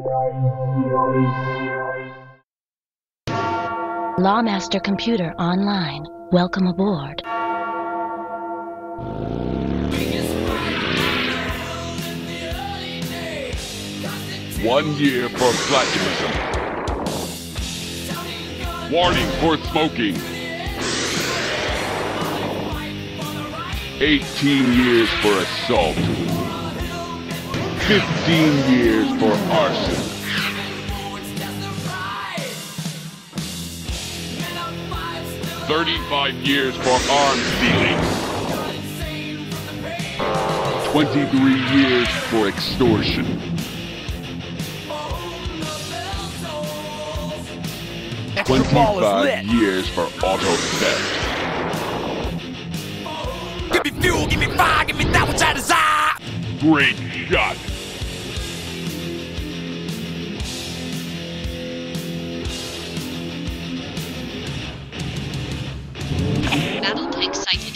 Lawmaster Computer online. Welcome aboard. One year for platinism. Warning for smoking. 18 years for assault. 15 years for arson. 35 years for arms dealing. 23 years for extortion. 25 years for auto theft. Give me fuel, give me fire, give me that which I desire. Great shot. Battle tank sighted.